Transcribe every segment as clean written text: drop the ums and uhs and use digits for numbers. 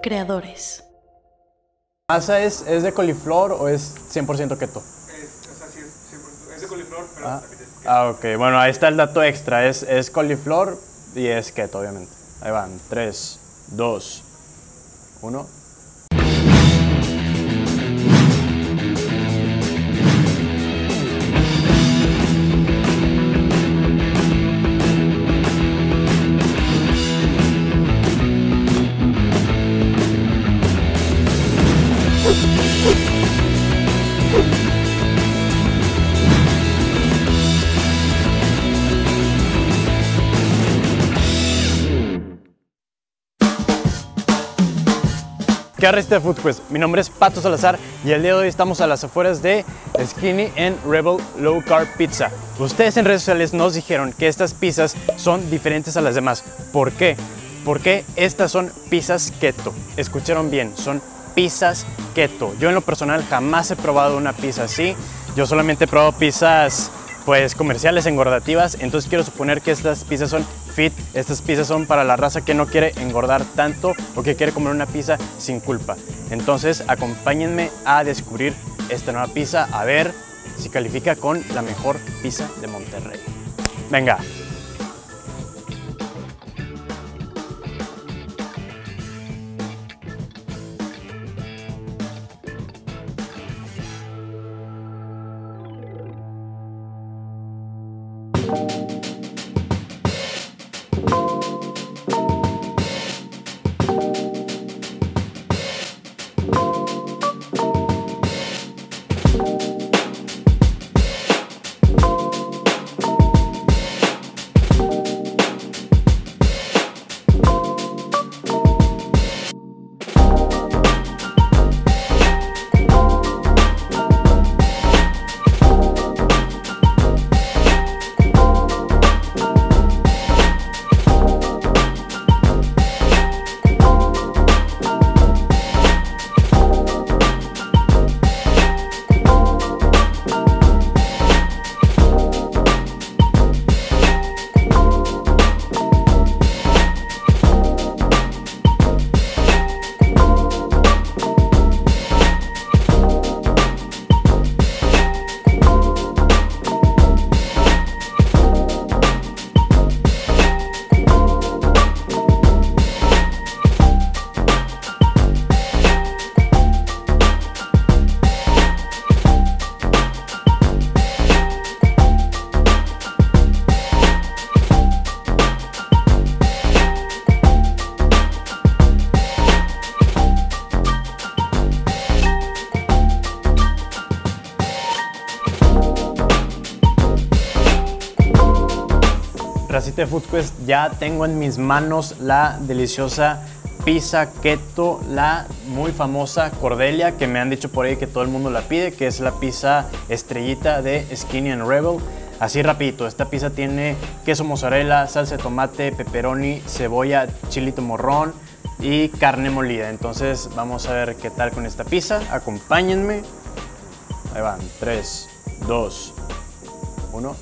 Creadores. ¿Masa es de coliflor o es 100% keto? O sea, sí, es de coliflor, pero también es keto. Ok. Bueno, ahí está el dato extra. Es coliflor y es keto, obviamente. Ahí van. 3, 2, 1. ¿Qué arresta de Food Quest? Mi nombre es Pato Salazar y el día de hoy estamos a las afueras de Skinny and Rebel Low Carb Pizza. Ustedes en redes sociales nos dijeron que estas pizzas son diferentes a las demás. ¿Por qué? Porque estas son pizzas keto. Escucharon bien, son pizzas keto. Yo en lo personal jamás he probado una pizza así. Yo solamente he probado pizzas pues comerciales, engordativas, entonces quiero suponer que estas pizzas son fit, estas pizzas son para la raza que no quiere engordar tanto o que quiere comer una pizza sin culpa. Entonces acompáñenme a descubrir esta nueva pizza, a ver si califica con la mejor pizza de Monterrey. Venga. Racita de Food Quest, ya tengo en mis manos la deliciosa pizza keto, la muy famosa Cordelia, que me han dicho por ahí que todo el mundo la pide, que es la pizza estrellita de Skinny and Rebel. Así rapidito, esta pizza tiene queso mozzarella, salsa de tomate, pepperoni, cebolla, chilito morrón y carne molida. Entonces vamos a ver qué tal con esta pizza. Acompáñenme. Ahí van, 3, 2, 1.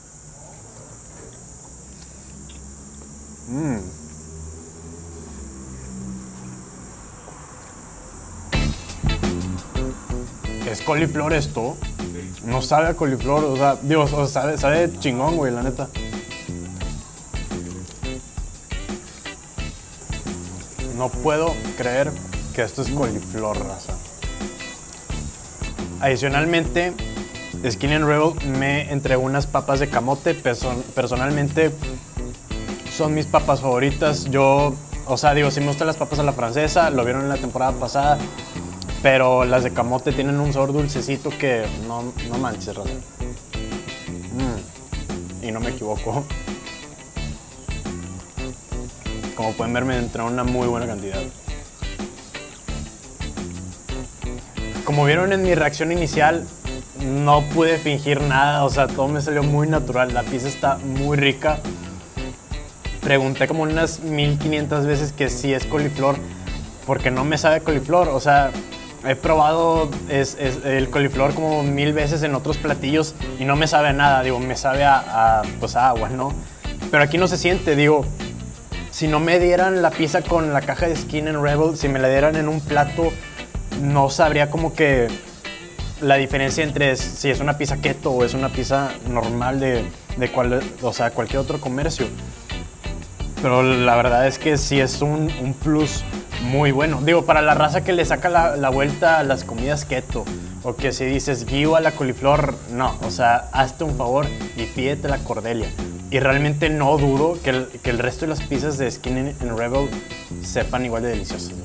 ¿Es coliflor esto? No sabe a coliflor, o sea, digo, sabe chingón, güey, la neta. No puedo creer que esto es coliflor, raza. Adicionalmente, Skinny and Rebel me entregó unas papas de camote. Personalmente, son mis papas favoritas. Yo, o sea, digo, sí me gustan las papas a la francesa, lo vieron en la temporada pasada, pero las de camote tienen un sabor dulcecito que no manches, raza. Y no me equivoco. Como pueden ver, me entró una muy buena cantidad. Como vieron en mi reacción inicial, no pude fingir nada, o sea, todo me salió muy natural. La pizza está muy rica. Pregunté como unas 1500 veces que si es coliflor, porque no me sabe coliflor. O sea, he probado el coliflor como 1000 veces en otros platillos y no me sabe a nada. Digo, me sabe pues a agua, ¿no? Pero aquí no se siente, digo, si no me dieran la pizza con la caja de Skin and Rebel, si me la dieran en un plato, no sabría como que la diferencia entre si es una pizza keto o es una pizza normal de cualquier otro comercio. Pero la verdad es que sí es un plus muy bueno. Digo, para la raza que le saca la vuelta a las comidas keto, o que si dices guío a la coliflor, no, o sea, hazte un favor y pídete la Cordelia. Y realmente no dudo que el resto de las pizzas de Skin and Rebel sepan igual de deliciosas.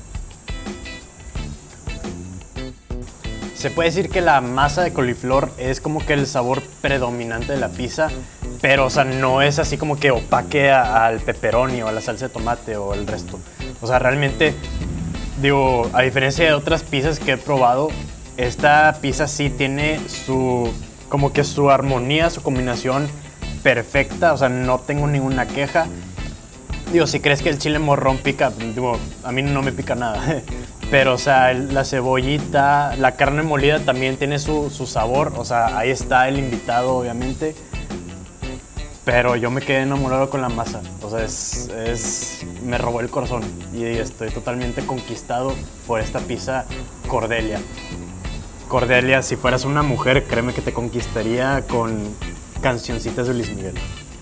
Se puede decir que la masa de coliflor es como que el sabor predominante de la pizza, pero o sea, no es así como que opaque al pepperoni o a la salsa de tomate o el resto. O sea, realmente, digo, a diferencia de otras pizzas que he probado, esta pizza sí tiene como que su armonía, su combinación perfecta, o sea, no tengo ninguna queja. Digo, si crees que el chile morrón pica, digo, a mí no me pica nada. Pero, o sea, la cebollita, la carne molida también tiene su sabor. O sea, ahí está el invitado, obviamente. Pero yo me quedé enamorado con la masa. O sea, me robó el corazón. Y estoy totalmente conquistado por esta pizza Cordelia. Cordelia, si fueras una mujer, créeme que te conquistaría con cancioncitas de Luis Miguel.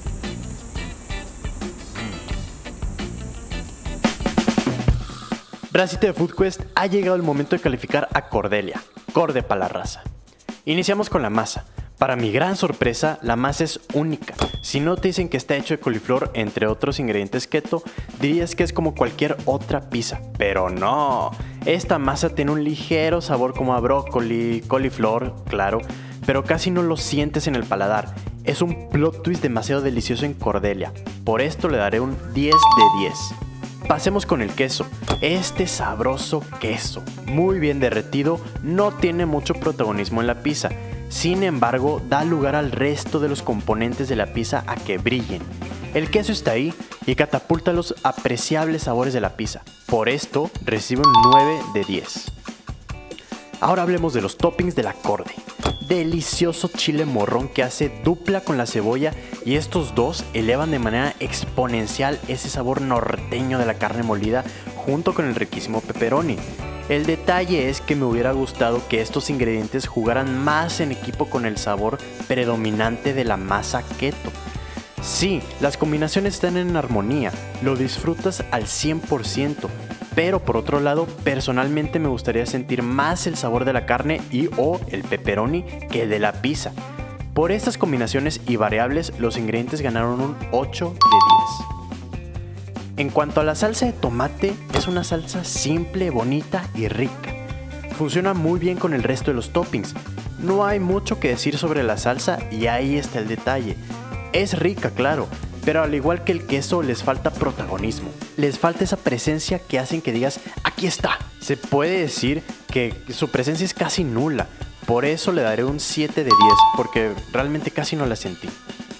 Racita de Food Quest, ha llegado el momento de calificar a Cordelia, Corde para la raza. Iniciamos con la masa. Para mi gran sorpresa, la masa es única. Si no te dicen que está hecho de coliflor, entre otros ingredientes keto, dirías que es como cualquier otra pizza. Pero no, esta masa tiene un ligero sabor como a brócoli, coliflor, claro, pero casi no lo sientes en el paladar. Es un plot twist demasiado delicioso en Cordelia. Por esto le daré un 10 de 10. Pasemos con el queso. Este sabroso queso, muy bien derretido, no tiene mucho protagonismo en la pizza. Sin embargo, da lugar al resto de los componentes de la pizza a que brillen. El queso está ahí y catapulta los apreciables sabores de la pizza. Por esto, recibe un 9 de 10. Ahora hablemos de los toppings de la Corde. Delicioso chile morrón que hace dupla con la cebolla, y estos dos elevan de manera exponencial ese sabor norteño de la carne molida junto con el riquísimo pepperoni. El detalle es que me hubiera gustado que estos ingredientes jugaran más en equipo con el sabor predominante de la masa keto. Sí, las combinaciones están en armonía, lo disfrutas al 100%, pero por otro lado, personalmente me gustaría sentir más el sabor de la carne o el pepperoni que el de la pizza. Por estas combinaciones y variables, los ingredientes ganaron un 8 de 10. En cuanto a la salsa de tomate, es una salsa simple, bonita y rica. Funciona muy bien con el resto de los toppings. No hay mucho que decir sobre la salsa y ahí está el detalle. Es rica, claro, pero al igual que el queso, les falta protagonismo. Les falta esa presencia que hacen que digas, aquí está. Se puede decir que su presencia es casi nula. Por eso le daré un 7 de 10, porque realmente casi no la sentí.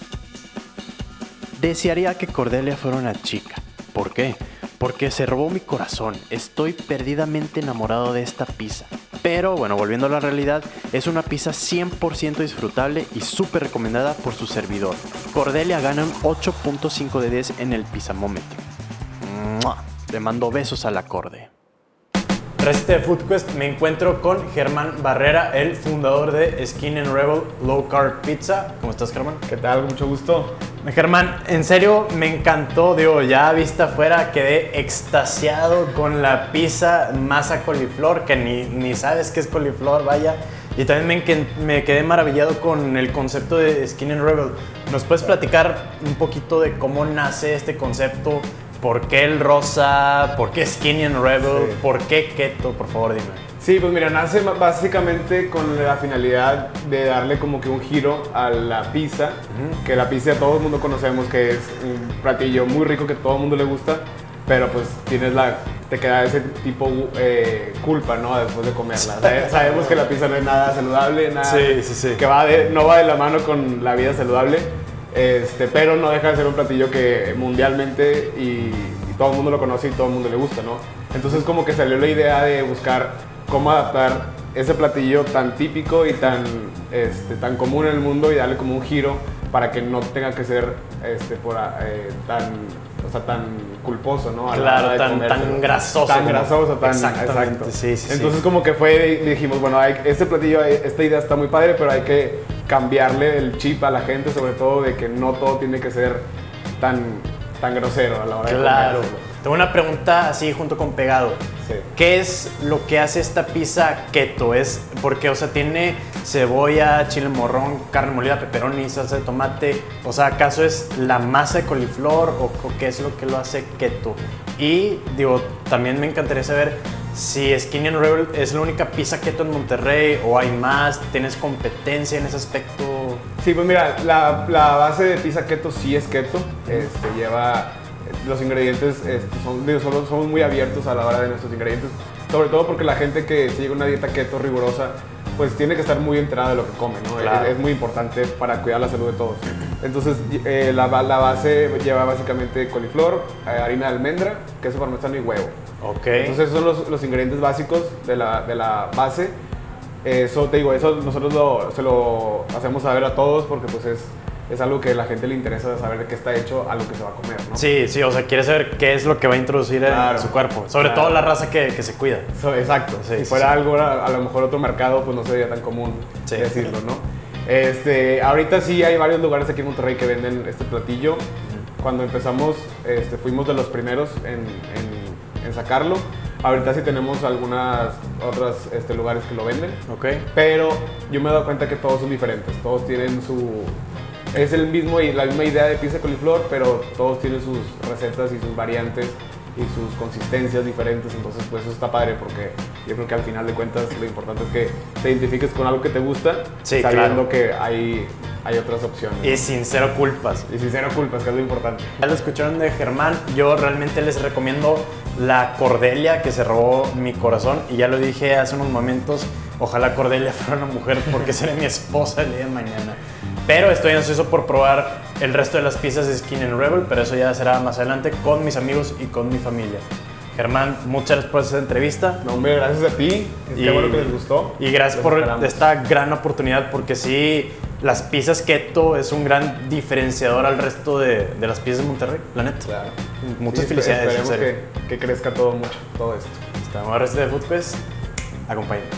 Desearía que Cordelia fuera una chica. ¿Por qué? Porque se robó mi corazón. Estoy perdidamente enamorado de esta pizza. Pero bueno, volviendo a la realidad, es una pizza 100% disfrutable y súper recomendada por su servidor. Cordelia gana un 8.5 de 10 en el Pizzamómetro. ¡Mua! Le mando besos a la Corde. Receta de Food Quest, me encuentro con Germán Barrera, el fundador de Skin and Rebel Low Carb Pizza. ¿Cómo estás, Germán? ¿Qué tal? Mucho gusto. Germán, en serio me encantó, digo, ya vista afuera quedé extasiado con la pizza masa coliflor, que ni sabes qué es coliflor, vaya. Y también me quedé maravillado con el concepto de Skin and Rebel. ¿Nos puedes platicar un poquito de cómo nace este concepto? ¿Por qué el rosa? ¿Por qué Skin and Rebel? Sí. ¿Por qué keto? Por favor, dime. Sí, pues mira, nace básicamente con la finalidad de darle como que un giro a la pizza, que la pizza todo el mundo conocemos que es un platillo muy rico que todo el mundo le gusta, pero pues te queda ese tipo culpa, ¿no? Después de comerla. O sea, sabemos que la pizza no es nada saludable, nada Sí. que no va de la mano con la vida saludable, pero no deja de ser un platillo que mundialmente y todo el mundo lo conoce y todo el mundo le gusta, ¿no? Entonces como que salió la idea de buscar cómo adaptar ese platillo tan típico y tan común en el mundo y darle como un giro para que no tenga que ser tan culposo, ¿no? Claro, tan grasoso. Tan grasoso, tan exactamente. Exacto. Sí. Entonces como que dijimos, bueno, este platillo, esta idea está muy padre, pero hay que cambiarle el chip a la gente, sobre todo de que no todo tiene que ser tan grosero a la hora de Claro. comer. Tengo una pregunta así junto con pegado. Sí. ¿Qué es lo que hace esta pizza keto? Porque, o sea, tiene cebolla, chile morrón, carne molida, pepperoni, salsa de tomate. O sea, ¿acaso es la masa de coliflor o qué es lo que lo hace keto? Y, digo, también me encantaría saber si Skinny and Rebel es la única pizza keto en Monterrey o hay más. ¿Tienes competencia en ese aspecto? Sí, pues mira, la base de pizza keto sí es keto. Lleva... Los ingredientes somos muy abiertos a la hora de nuestros ingredientes, sobre todo porque la gente que sigue una dieta keto rigurosa, pues tiene que estar muy enterada de lo que come, ¿no? Claro. Es muy importante para cuidar la salud de todos. Entonces, la base lleva básicamente coliflor, harina de almendra, queso parmesano y huevo. Ok. Entonces, esos son los ingredientes básicos de la base. Eso, te digo, eso nosotros se lo hacemos saber a todos porque pues es algo que a la gente le interesa saber de qué está hecho a lo que se va a comer, ¿no? Sí, o sea, quiere saber qué es lo que va a introducir en su cuerpo. Sobre todo la raza que se cuida. Exacto. Sí, si fuera algo, a lo mejor otro mercado, pues no sería tan común decirlo, ¿no? Ahorita sí hay varios lugares aquí en Monterrey que venden este platillo. Cuando empezamos, fuimos de los primeros en sacarlo. Ahorita sí tenemos algunas otros lugares que lo venden. Ok. Pero yo me he dado cuenta que todos son diferentes. Todos tienen es la misma idea de pizza de coliflor, pero todos tienen sus recetas y sus variantes y sus consistencias diferentes, entonces pues eso está padre porque yo creo que al final de cuentas lo importante es que te identifiques con algo que te gusta, sabiendo que hay otras opciones. Y sin cero culpas. Y sin cero culpas, que es lo importante. Ya lo escucharon de Germán, yo realmente les recomiendo la Cordelia que se robó mi corazón y ya lo dije hace unos momentos, ojalá Cordelia fuera una mujer porque será mi esposa el día de mañana. Pero estoy ansioso por probar el resto de las pizzas de Skinny and Rebel, pero eso ya será más adelante con mis amigos y con mi familia. Germán, muchas gracias por esta entrevista. No, hombre, gracias a ti. Qué bueno que les gustó. Y gracias por esta gran oportunidad, porque sí, las pizzas keto es un gran diferenciador al resto de las pizzas de Monterrey, la neta. Claro. Muchas felicidades. Esperemos que crezca todo mucho, todo esto. Estamos en Racita de Food Quest. Acompáñenme.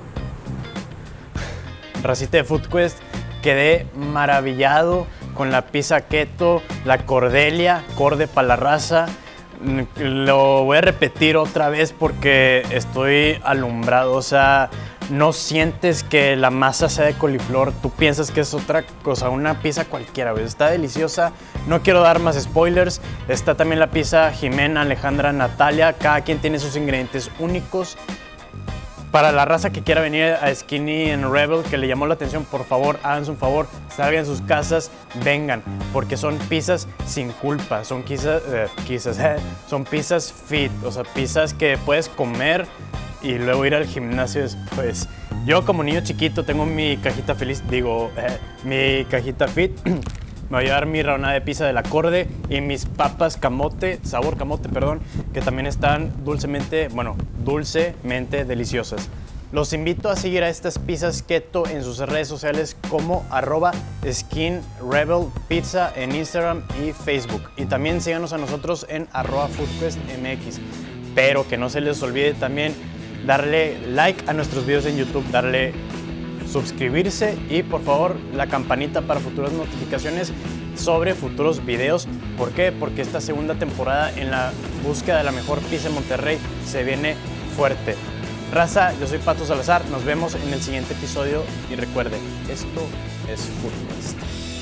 Racita de Food Quest. Quedé maravillado con la pizza keto, la Cordelia, corde para la raza. Lo voy a repetir otra vez porque estoy alumbrado, o sea, no sientes que la masa sea de coliflor, tú piensas que es otra cosa, una pizza cualquiera, ¿ves? Está deliciosa, no quiero dar más spoilers. Está también la pizza Jimena, Alejandra, Natalia, cada quien tiene sus ingredientes únicos. Para la raza que quiera venir a Skinny and Rebel, que le llamó la atención, por favor, háganse un favor, salgan de sus casas, vengan, porque son pizzas sin culpa, son son pizzas fit, o sea, pizzas que puedes comer y luego ir al gimnasio después. Yo como niño chiquito tengo mi cajita mi cajita fit. Me voy a llevar mi rebanada de pizza de la Corde y mis papas sabor camote, que también están dulcemente deliciosas. Los invito a seguir a estas pizzas keto en sus redes sociales como @SkinRebelPizza en Instagram y Facebook. Y también síganos a nosotros en @FoodQuestMX. Pero que no se les olvide también darle like a nuestros videos en YouTube, darle suscribirse y por favor la campanita para futuras notificaciones sobre futuros videos. ¿Por qué? Porque esta segunda temporada en la búsqueda de la mejor pizza en Monterrey se viene fuerte. Raza, yo soy Pato Salazar, nos vemos en el siguiente episodio y recuerden, esto es Food Quest.